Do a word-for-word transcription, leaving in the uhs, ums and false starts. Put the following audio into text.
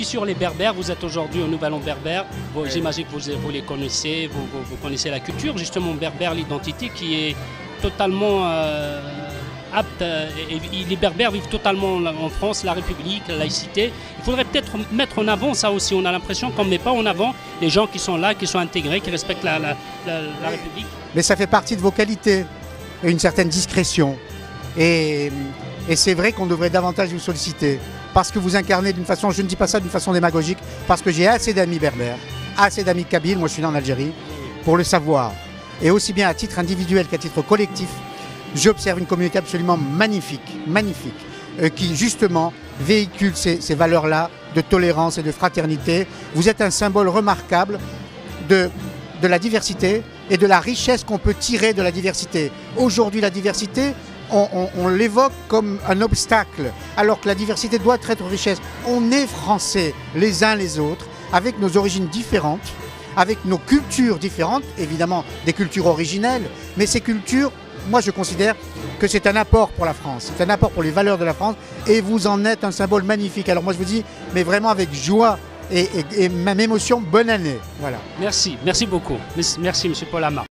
sûr, les Berbères, vous êtes aujourd'hui au Nouvel An berbère. Bon, oui. J'imagine que vous, vous les connaissez, vous, vous, vous connaissez la culture, justement, berbère, l'identité qui est totalement euh, apte. Et, et les Berbères vivent totalement en France, la République, la laïcité. Il faudrait peut-être mettre en avant ça aussi. On a l'impression qu'on ne met pas en avant les gens qui sont là, qui sont intégrés, qui respectent la, la, la, la République. Mais ça fait partie de vos qualités, une certaine discrétion. Et, et c'est vrai qu'on devrait davantage vous solliciter. Parce que vous incarnez d'une façon, je ne dis pas ça d'une façon démagogique, parce que j'ai assez d'amis berbères, assez d'amis kabyles, moi je suis né en Algérie, pour le savoir. Et aussi bien à titre individuel qu'à titre collectif, j'observe une communauté absolument magnifique, magnifique, euh, qui justement véhicule ces, ces valeurs-là de tolérance et de fraternité. Vous êtes un symbole remarquable de, de la diversité et de la richesse qu'on peut tirer de la diversité. Aujourd'hui, la diversité, on, on, on l'évoque comme un obstacle, alors que la diversité doit être richesse. On est français les uns les autres, avec nos origines différentes, avec nos cultures différentes, évidemment des cultures originelles, mais ces cultures, moi je considère que c'est un apport pour la France, c'est un apport pour les valeurs de la France, et vous en êtes un symbole magnifique. Alors moi je vous dis, mais vraiment avec joie et, et, et même émotion, bonne année. Voilà. Merci, merci beaucoup. Merci, M. Paul Amar.